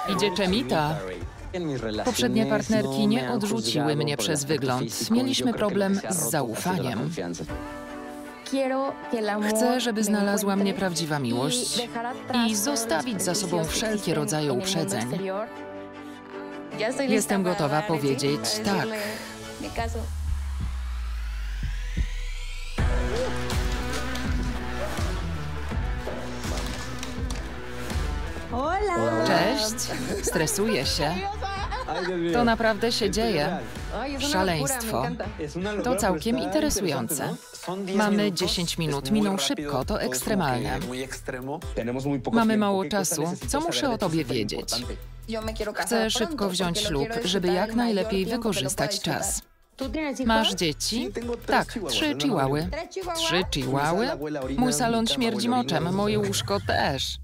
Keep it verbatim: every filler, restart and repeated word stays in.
Idzie Chemita. Poprzednie partnerki nie odrzuciły mnie przez wygląd. Mieliśmy problem z zaufaniem. Chcę, żeby znalazła mnie prawdziwa miłość i zostawić za sobą wszelkie rodzaje uprzedzeń. Jestem gotowa powiedzieć tak. Cześć. Stresuję się. To naprawdę się dzieje. Szaleństwo. To całkiem interesujące. Mamy dziesięć minut, miną szybko, to ekstremalne. Mamy mało czasu. Co muszę o tobie wiedzieć? Chcę szybko wziąć ślub, żeby jak najlepiej wykorzystać czas. Masz dzieci? Tak, trzy chihuały. Trzy chihuały? Mój salon śmierdzi moczem, moje łóżko też.